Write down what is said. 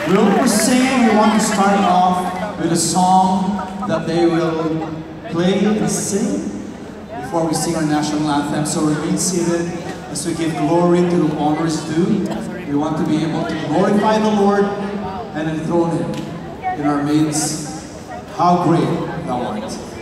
We're singing. We want to start off with a song that they will play and sing before we sing our national anthem. So remain seated as we give glory to whom honor is due. We want to be able to glorify the Lord and enthrone Him in our midst. How great Thou art.